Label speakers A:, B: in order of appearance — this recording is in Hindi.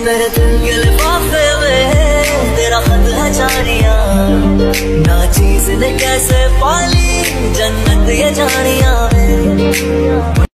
A: मेरे दिल के लिफाफे में तेरा खत है जानिया, ना चीज ने कैसे पाली जन्नत ये जानिया।